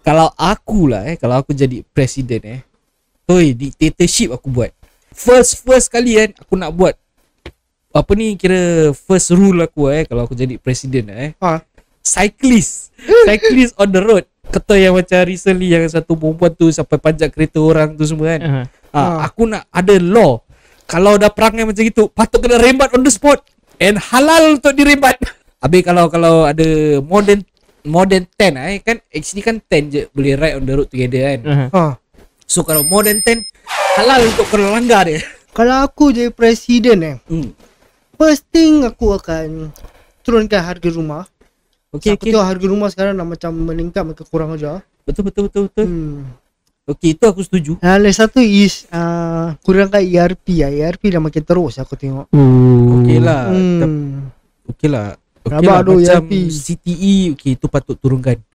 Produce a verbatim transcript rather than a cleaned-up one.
Kalau aku lah eh Kalau aku jadi presiden eh Toi, dictatorship aku buat. First first kali kan aku nak buat apa ni, kira first rule aku eh kalau aku jadi presiden eh. Ha. Cyclist. Cyclist on the road. Kata yang macam recently yang satu perempuan tu sampai pajak kereta orang tu semua kan. Uh-huh. Ha, Ha. aku nak ada law. Kalau dah perangai macam itu, patut kena rembat on the spot. And halal untuk dirembat. Habis kalau kalau ada more than more than ten eh kan, actually kan ten je boleh ride on the road together kan. Uh-huh. Ha. So kalau more than ten, halal untuk kena langgar dia. Kalau aku jadi presiden eh, Hmm. first thing aku akan turunkan harga rumah. Okay, Aku okay. tengok harga rumah sekarang dah macam meningkat, macam kurang aja. Betul, betul, betul, betul. Hmm. Okay, itu aku setuju. Dan lagi satu is uh, kurangkan E R P lah. E R P dah makin terus aku tengok. Okay lah. Tep- Hmm. Okay lah. Okay Rabak lah. tu Macam E R P. C T E, okay, itu patut turunkan.